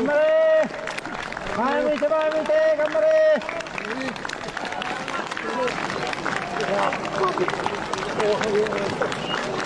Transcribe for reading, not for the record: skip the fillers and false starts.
張れ。前向いて前向いて頑張れ。 おはよう。